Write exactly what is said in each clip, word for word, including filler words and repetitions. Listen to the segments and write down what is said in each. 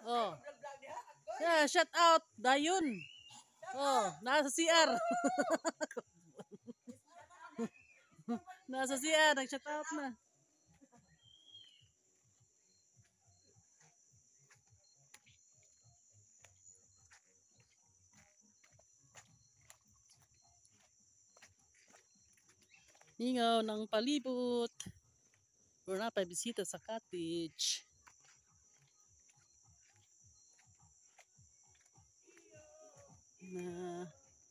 Oh. Yeah, shout out dayon. Oh, nasa C R. Nasa C R, nag-shout out na. Ningaw ng palibot. We're na pa bisita sa cottage. Na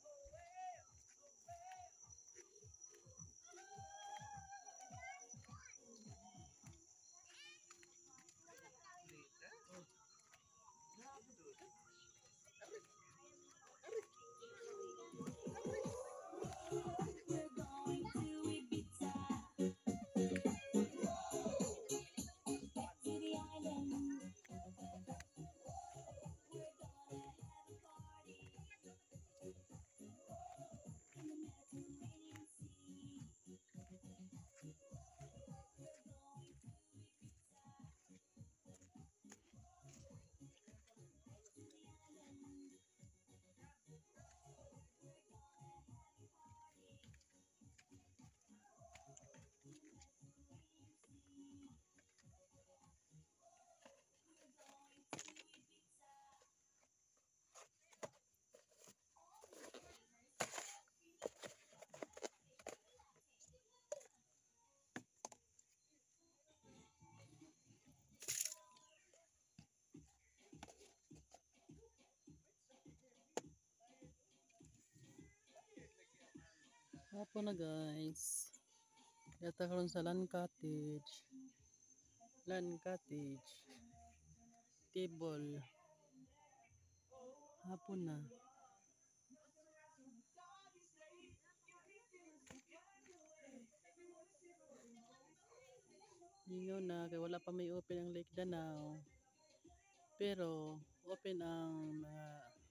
Apo na guys. Data karon sa Land Cottage. Land Cottage. Table. Hapon na. Ningaw na kay wala pa may open ang Lake Danau. Pero open ang mga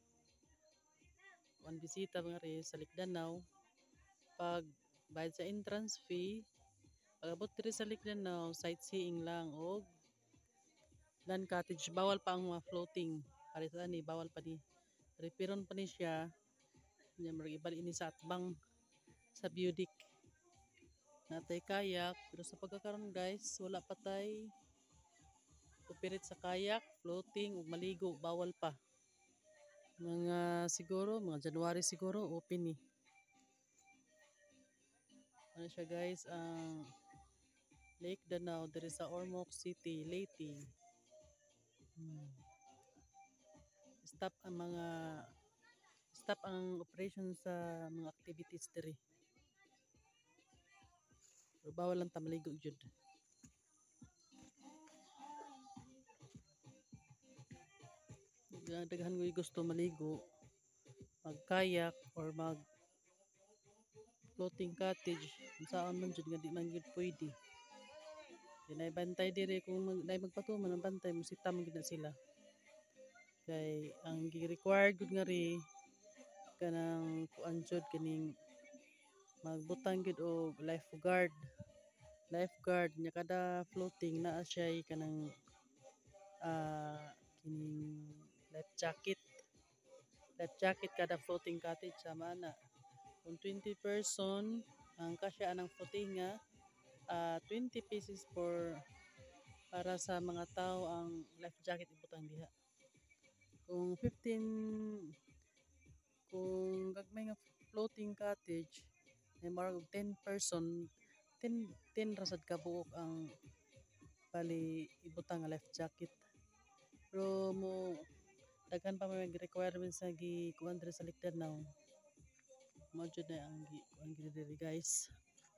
one bisita mga rin sa Lake Danau. Pag bayad sa entrance fee, pag abot diri sa Lake Danau, sightseeing lang o Land Cottage. Bawal pa ang mga floating. Parit ani, bawal pa ni. Repiron pa ni siya. Nya marag ibalik ini sa atbang sa view deck. Natay kayak, pero sa pagkakaroon guys, wala pa tay upirit sa kayak, floating ug maligo, bawal pa. Mga siguro, mga January siguro open ni. Ano siya guys, ang Lake Danau diri sa Ormoc City, Leyte. Hmm. Stop ang mga stop ang operation sa mga activities diri. Pero bawal lang ta maligo jud. Daghan ko gusto maligo, mag-kayak or mag floating cottage, saan man jud nga di man gid pwede. Dinay bantay diri kung mag, magpatuman ang bantay mo sita man gid na sila. Kay ang gi-required gud nga ri kanang kuan jud kining magbutang gid og lifeguard. Lifeguard nya kada floating naa siya kanang uh, kining life jacket. Life jacket kada floating cottage sama na. Kung twenty person ang kasya anang floatinga, uh, twenty pieces for para sa mga tao ang life jacket ibutang diha. Kung fifteen kung gagmay nga floating cottage may marag ten person, ten ten rasad ka buok ang bali ibutang nga life jacket. Pero mo daghan pa may requirements sa gi kuan diri sa Lake Danau. Mo jud na ang gi kuan diri guys.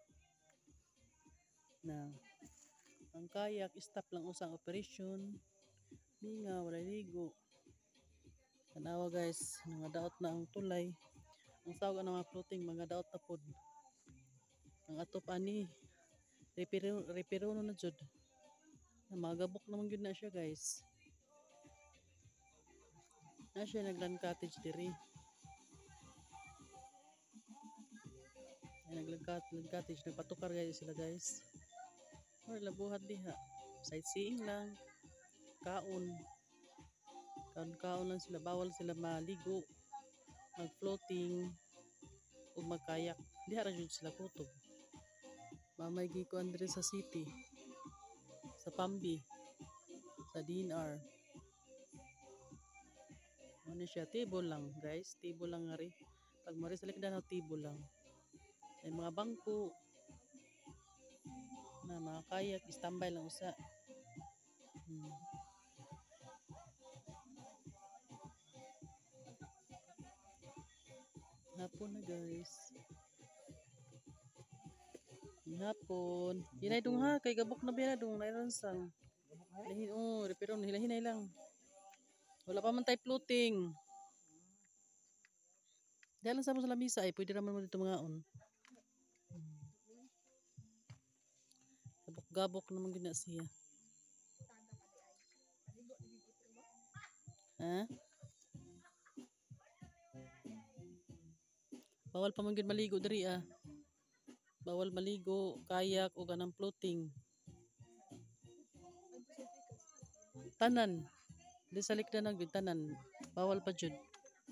Na ang kayak stop lang usang operation. Minga wala ligo. Tanawa guys, mga daot na ang tulay. Ang sawag ng mga floating, mga daot na pod. Ang atop ani, repiro, repiro na jud. Magabok naman yun na siya guys. Na siya nagland cottage diri. Nagland cottage, nagpatukar guys sila guys. Or labuhat diha. Sightseeing lang. Kaon. Kaon-kaon lang sila, bawal sila maligo, mag-floating o magkayak. Diha ra jud sila kutob. Mamay gikuan diri sa city, sa Pambi, sa D N R. Ano siya, table lang guys, table lang nga rin. Pag mari sa likdan na table lang. May mga bangko na mga kayak, standby lang usa. Hmm. Hapon na guys. Hapon. Hinay dong ha, kay gabok na biya dong, nairansang. Lahin, oh, pero hinay-hinay lang. Wala pa man tayo floating. Dahil lang sa mo sa lamisa ay, pwede naman mo dito mga on. Gabok-gabok naman gina siya. Ha? Bawal pa man gid maligo diri ah. Bawal maligo, kayak o ganang floating. Tanan. Di sa likdan ng gid tanan. Bawal pa jud.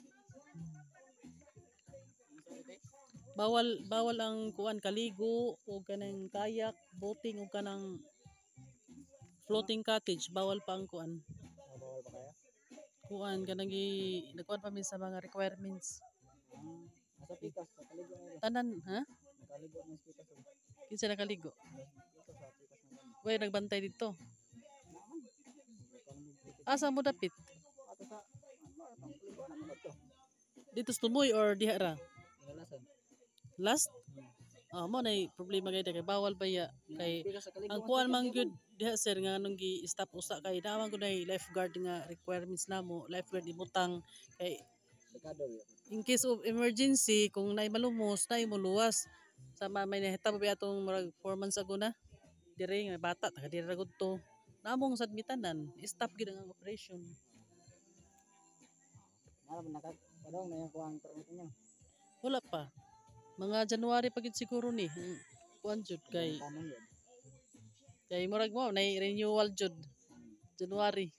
Bawal bawal ang kuan kaligo o kanang kayak, boating o kanang floating cottage, bawal pa ang kuan. Bawal pa kaya? Kuan kanang gi nagkuan pa mi sa mga requirements. Nasa pikas, nakaligo na ito. Tanan, ha? Nakaligo na sa pikas. Kinsa nakaligo? Dito sa pikas na kami. Way nagbantay dito. Naman. Asa mo dapit? Ato sa, ano, atong kuligo na mo ito. Dito sa Tumoy or diha ra? Nalasan. Last? Ah, mo na problema kay kay bawal ba ya kay Pikas sa kaligo. ang kuan man gyud diha sir nga anong gi stop usa kay naman gud ay lifeguard nga requirements namo, lifeguard ibutang kay Dekado yun. in case of emergency kung naay malumos naay mo luwas sama may nahitabo ba atong murag four months ago na dire nga bata taga dire ra gud to namong sadmitanan stop gid ang operation. Mara ba nakag padong na yung kuang permit niyo? Wala pa. Mga January pa gid siguro ni. Kuan jud kay Tanong yun. kay murag mo na renewal jud January.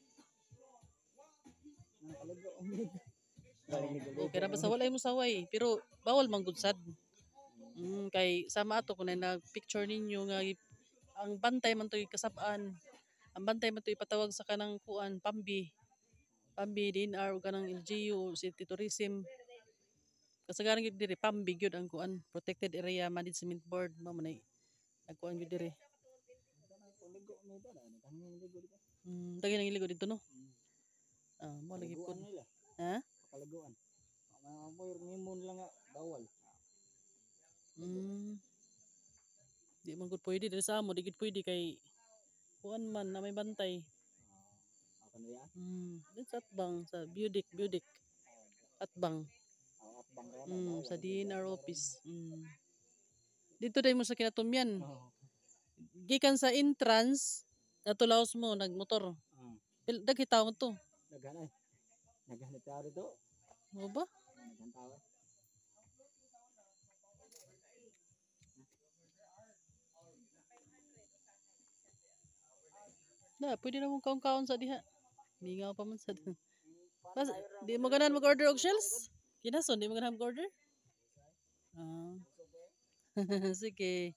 Nakaligo umid. Okay ra ba sa walay mo saway pero bawal man gud sad. Mm, kay sama ato kun na picture ninyo nga ang bantay man toy kasap-an. Ang bantay man toy ipatawag sa kanang kuan Pambi. Pambi D N R o kanang L G U City Tourism. Kasagaran gyud diri Pambi gyud ang kuan protected area management board mao man ay nagkuan gyud diri. Nakaligo umid na. Nakaligo ligo dito. Mm, daghan nang iligo dito no. Ah, mo lagi Kaliguan pud. nila. Ha? Kaliguan. Mga amoy ngimon lang nga bawal. Mm. Di man gud pwede diri sa amo, di gid pwede kay kuan man na may bantay. Ako na yan. Mm, din sa atbang sa Budik, Budik. Atbang. Ako at bangka na. Mm, sa D N R office. Mm. Dito dai mo sa Kinatumyan. Gikan sa entrance, natulaos mo nagmotor. Pil daghi tawo to. Naghanay. Naghanay tayo rito. Mo ba? Naghanay tayo. Na, pwede na mong kaon-kaon sa diha. Mingaw pa man sa diha. Bas, di mo ganan mag-order og shells? Kinason, di mo ganan mag-order? Ah. Sige.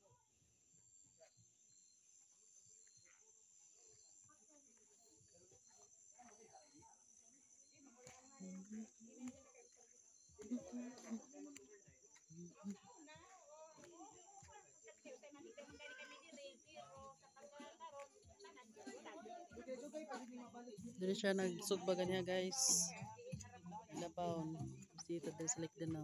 Dili siya nagsugbagan niya guys. Labaon. Sita dali sa Likdanaw.